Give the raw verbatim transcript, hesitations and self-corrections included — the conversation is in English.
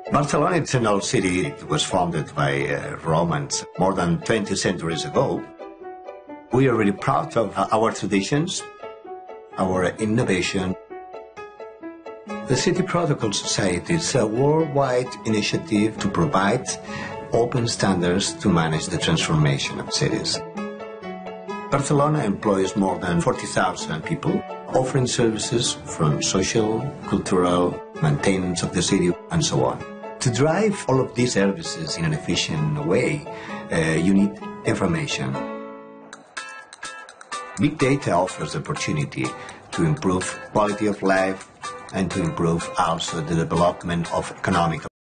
Barcelona is an old city. It was founded by uh, Romans more than twenty centuries ago. We are really proud of our traditions, our innovation. The City Protocol Society is a worldwide initiative to provide open standards to manage the transformation of cities. Barcelona employs more than forty thousand people, offering services from social, cultural, maintenance of the city, and so on. To drive all of these services in an efficient way, uh, you need information. Big data offers the opportunity to improve quality of life and to improve also the development of economic